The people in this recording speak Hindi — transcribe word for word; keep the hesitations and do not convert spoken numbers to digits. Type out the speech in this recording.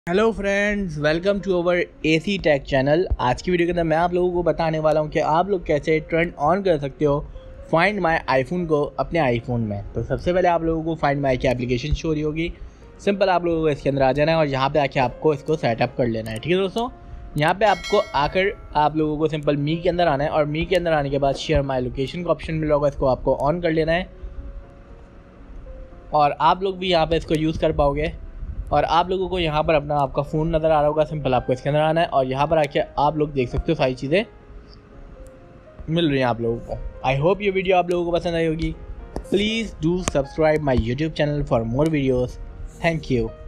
Hello friends, welcome to our AC tech channel. आज की वीडियो के अंदर मैं आप लोगों को बताने वाला हूं कि आप लोग कैसे ट्रेंड ऑन कर सकते हो फाइंड माय आईफोन को अपने आईफोन में। तो सबसे पहले आप लोगों को फाइंड माय की एप्लीकेशन शो रही होगी। सिंपल आप लोगों को इसके अंदर आ जाना है और यहाँ पे आके आपको इसको सेटअप कर लेना है। ठीक है दोस्तों, यहाँ पे आपको आकर आप लोगों को सिंपल मी के अंदर आना है और मी के अंदर आने के बाद शेयर माय लोकेशन का ऑप्शन मिला होगा, इसको आपको ऑन कर लेना है और आप लोग भी यहाँ पे इसको यूज़ कर पाओगे। और आप लोगों को यहाँ पर अपना आपका फ़ोन नज़र आ रहा होगा, सिंपल आपको इसके अंदर आना है और यहाँ पर आके आप लोग देख सकते हो सारी चीज़ें मिल रही हैं आप लोगों को। आई होप ये वीडियो आप लोगों को पसंद आई होगी। Please do subscribe my YouTube channel for more videos. Thank you.